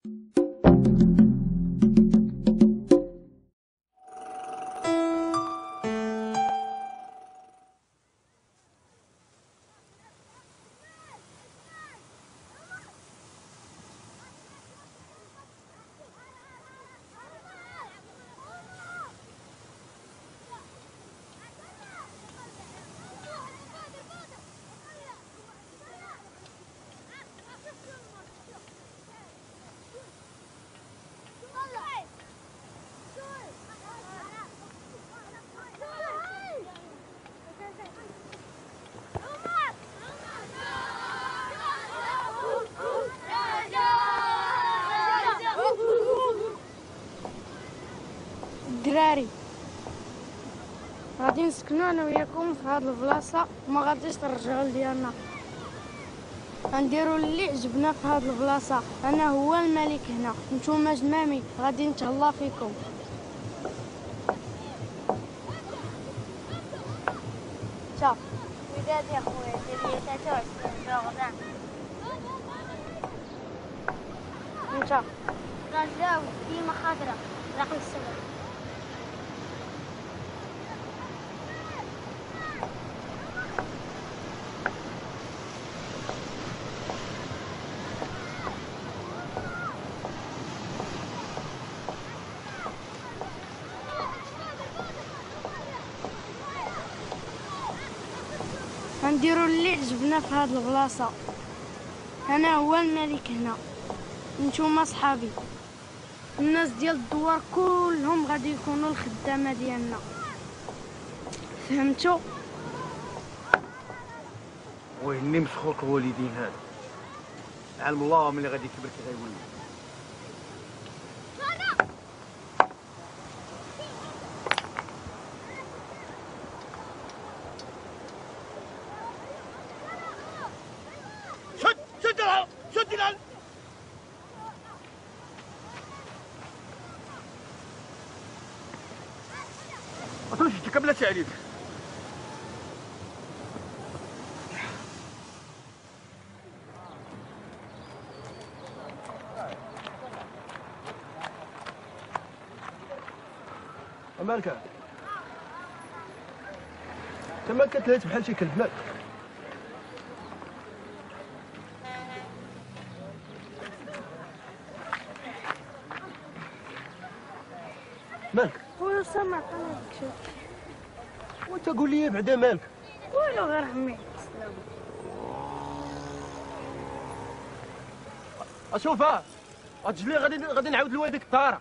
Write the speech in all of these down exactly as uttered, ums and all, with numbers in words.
الدراري غادي نسكنو انا وياكم في هاد البلاصه وما غاديش الرجال ديالنا. غنديرو اللي عجبنا في هاد البلاصه. انا هو الملك هنا، نتوما جمامي غادي نتهلا فيكم. شوف وداد يا خويا دير لي ثلاثة وعشرين غدا انت رجاو ديما خضرا رقم السبعة. غنديرو اللي عجبنا في هاد البلاصه. انا هو الملك هنا، نتوما صحابي. الناس ديال الدوار كلهم غادي يكونوا الخدامه ديالنا، فهمتوا؟ ويني مسخوط الوالدين هذا، علم الله ملي غادي يكبر كي غيولي. شد شد العب شد العب اصلا شفتك بلاتي عليك. مالك تما كتلهت بحال شي كلب مالك؟ مالك؟ خويا سامع قالك شوف. وانت قول لي بعدا مالك؟ والو غير عمي سلام. اشوف ها غتجلي غادي غادي نعاود لوالديك الطاره.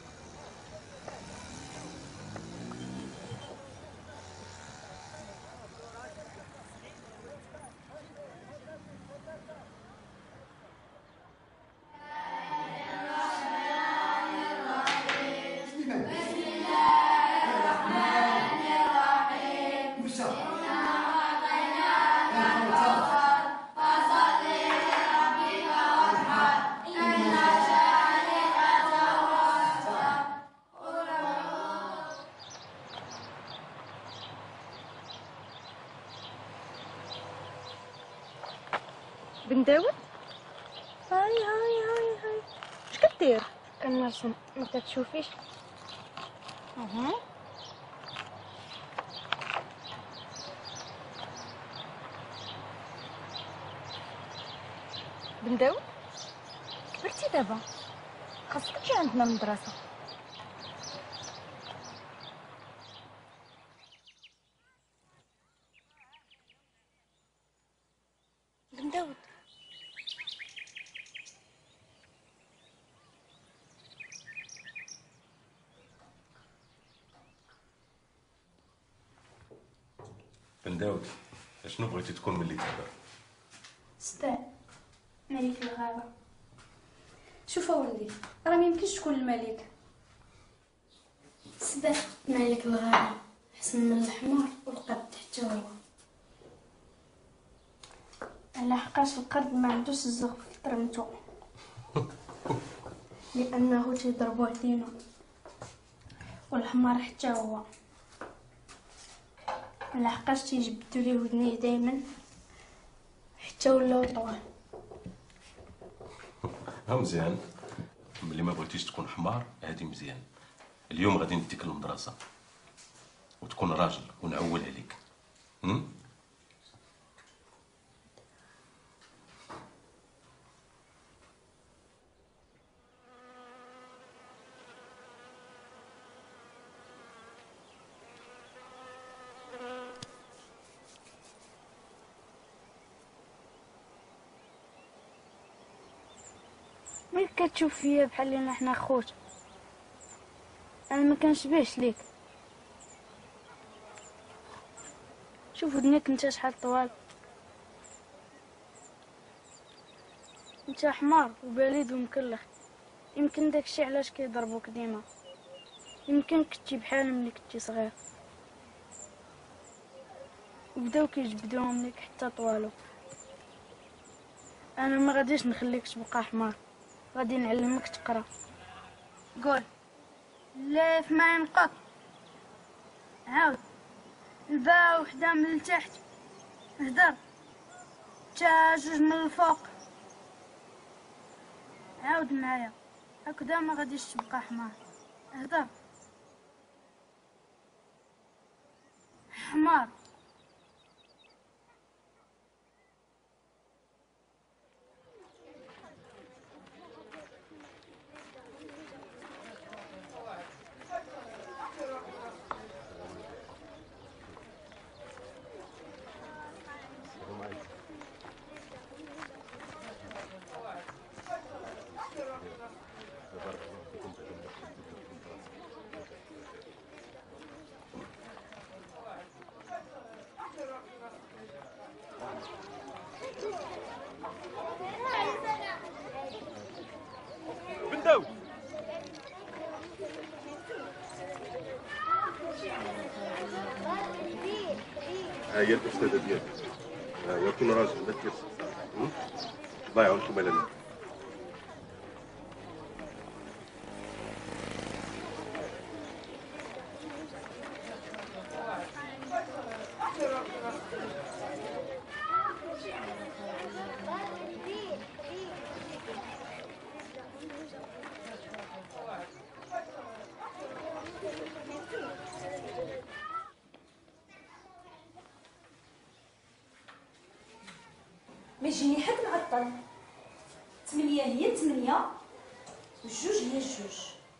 بن داود هاي هاي هاي هاي اش كدير؟ كنرسم. ما كتشوفيش؟ اها بن داود كبرتي دابا، خاصك تجي عندنا المدرسه. بن داود بن داود شنو بغيتي تكون ملي تكبر؟ ستا ملك الغابة. شوف اولدي راه ميمكنش تكون الملك. سدا ملك الغابة حسن من الحمار والقرد حتى هو. على حقاش القرد ما عندوش الزغ في طرمتو لانه تيضربو علينا، والحمار حتى هو على حقاش تيجبدو ليه ودنيه دايما حتى ولاو طوال. ها مزيان، ملي ما بغيتيش تكون حمار هادي مزيان. اليوم غادي نديك للمدرسه وتكون راجل ونعول عليك. هم؟ ملي كتشوف فيا بحال لينا حنا خوت، انا ما كنشبهش ليك. شوف ودنيك انت شحال طوال، انت حمار وبليد ومكلخ. يمكن داكشي علاش كيضربوك ديما، يمكن كنتي بحالهم ملي كنتي صغير وبداو كيجبدوهم ليك حتى طوالو. انا ما غاديش نخليك تبقى حمار، غادي نعلمك تقرا. قول ليف ما ينقط، عاود الباء وحده من التحت، هدر تا جوج من الفوق. عاود معايا هكذا ما غاديش تبقى حمار. هدر حمار. بنداوي ها هي الاستاذه ديالك، ها هو كل راجل لا دير ضيعوا انتم لنا. ما يجيني حد معطل. ثمانية هي ثمانية والجوج هي الجوج.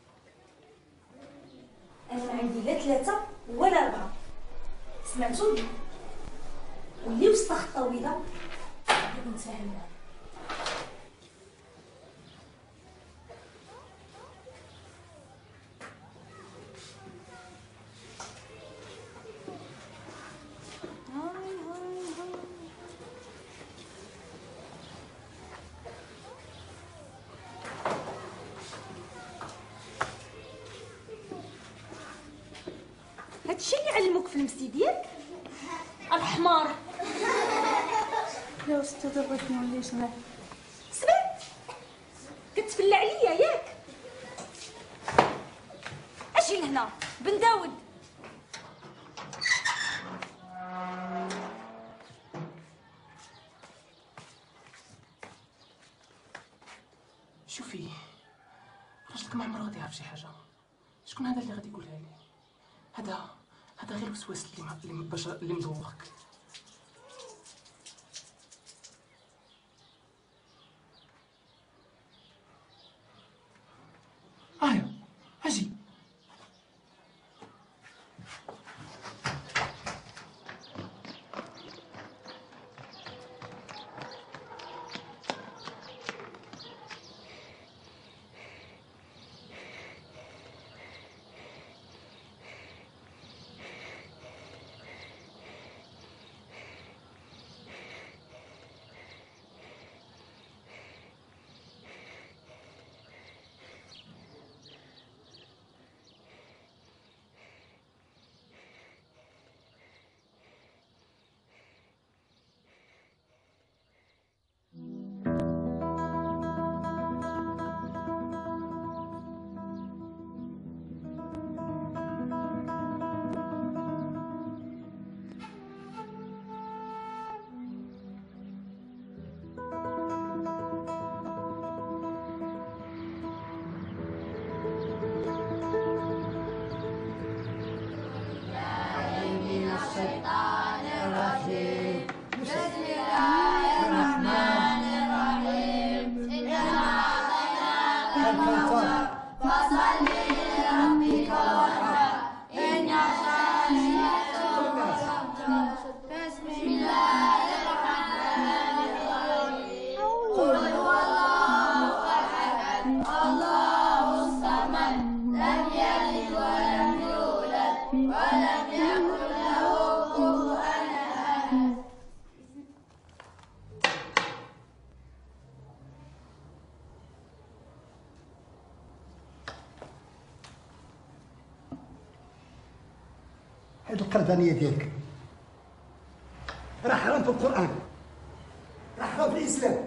انا ما عندي لا ثلاثة ولا أربعة. سمعتوا؟ واللي وسط خطة طويلة غادي نتفاهم معاه. هادشي اللي علموك في المسي ديالك الحمار. يا استاذه بغيت نولي سمع. سمعت كتفلى عليا ياك؟ اجي لهنا بن داود. شوفي راجلك ما عمرو غادي يعرف شي حاجه. شكون هذا اللي غادي يقولها لي؟ هذا هذا غير وسواس اللي اللي باش اللي مدوخك. ايوا اجي. الكوثر فصل لربك وانحر إن شانئك هو الأبتر بسم الله الرحمن الرحيم قل هو الله أحد الله الصمد لم يلد ولم يولد ولم يكن له كفوا أحد. هذه القربانيه ديالك راه حرام في القران، راه حرام في الاسلام.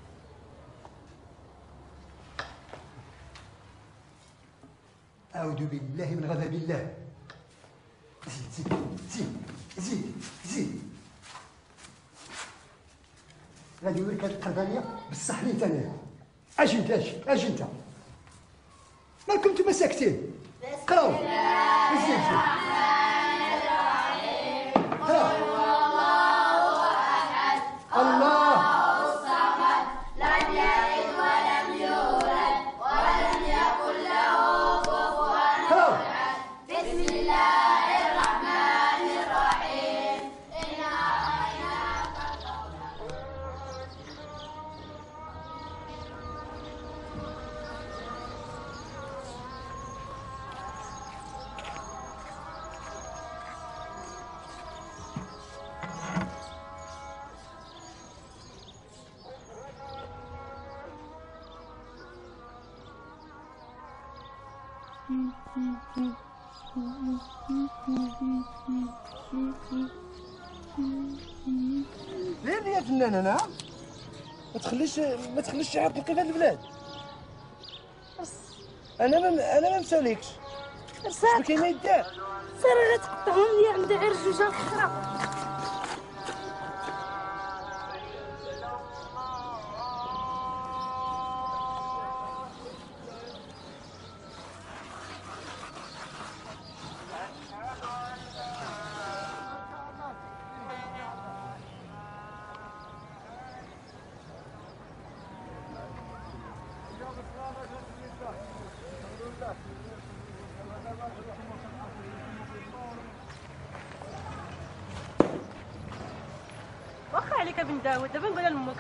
اعوذ بالله من غضب الله. زيد زيد زيد زيد غادي نوريك هذه القربانيه بصح لي انا. اجي انت اجي اجي انت مالكم نتوما ساكتين؟ قراو زيد زيد الله الصمد لم يلد ولم يولد ولم يكن له كفوا أحد. بسم الله الرحمن الرحيم إنا أعطيناك الكوثر. ليه يا فنان انا ما تخليش ما تخليش شعرك يلقى في هذا البلاد. انا ما انا ما مساليكش ما كاين ما يدار. سير غير تقطعهم لي عند غير جوج الاخرى. واخا عليك بن داود دابا نقولها لامك.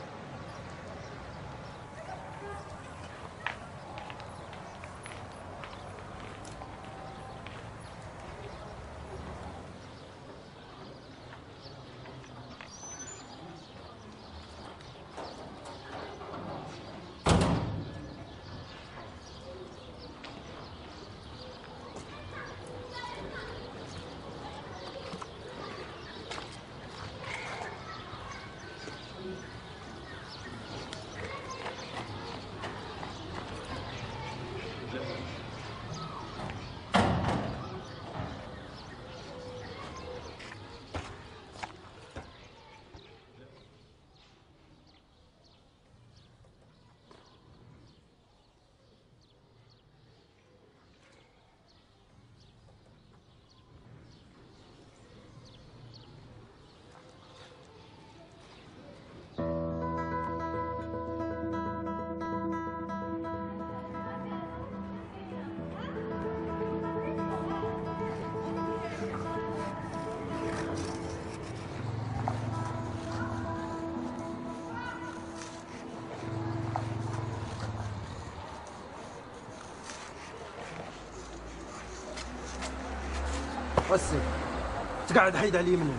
وسي تقعد حيد علي من هنا.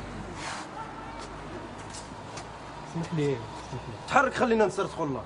اسمح لي تحرك خلينا نصرفوا الله.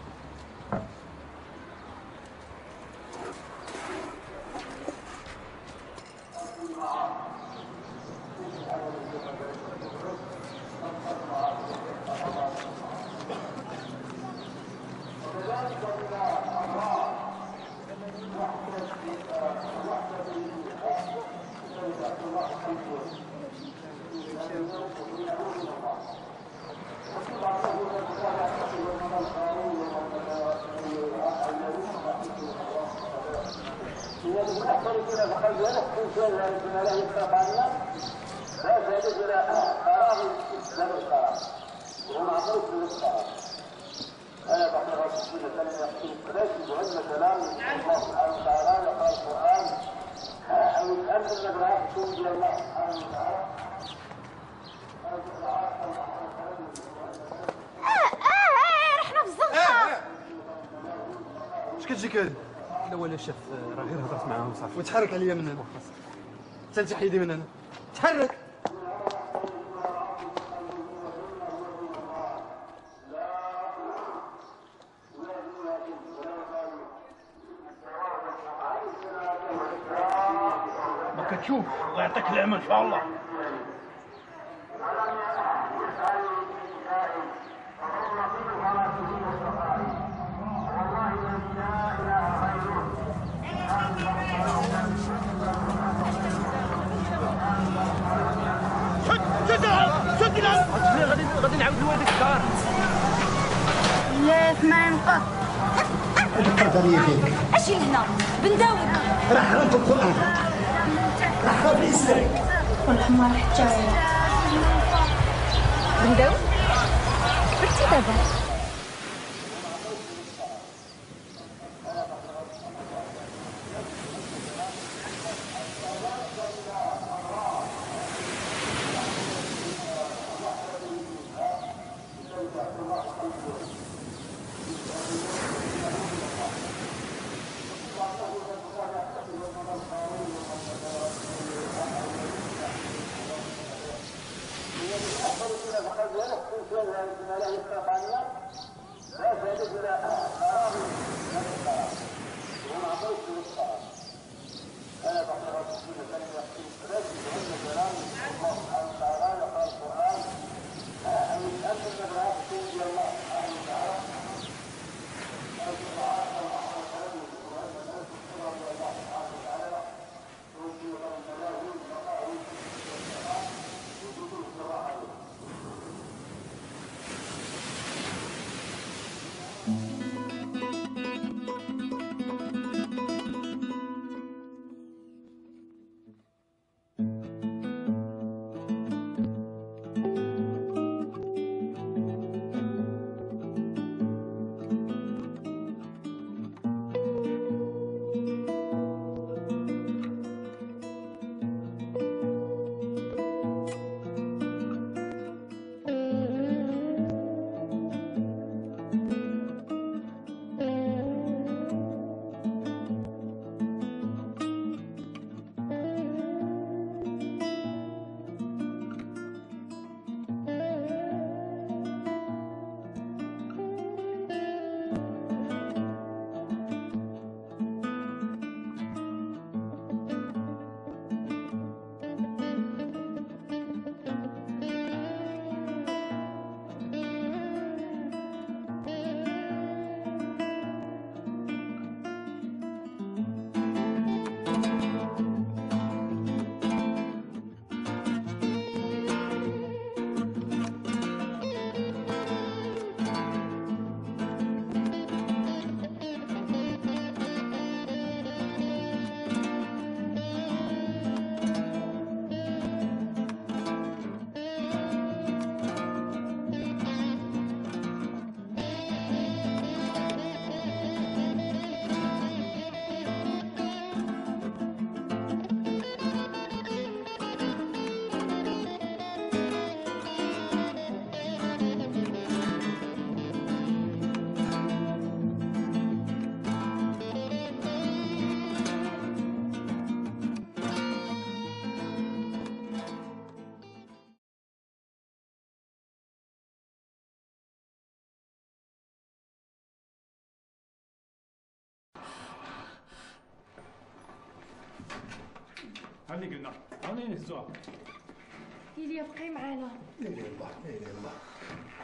اش كتجيك هادي؟ لا ولا شاف راه غير هضرت معاهم صافي. وتحرك عليا من هنا. حتى انت حيدي من هنا. تحرك. ما كتشوف الله يعطيك العمى ان شاء الله. غادي غادي نعاود لوالدك الدار. لا ما ينقص. القدرية فيك. اجي لهنا بن داود. راه حرام في القرآن. راه حرام في الإسلام. والحمار حتى هو. بن داود؟ درتي دابا؟ هاني قلنا هاني نهزوها. ديري بقي معانا. لا اله الا الله لا اله الا الله.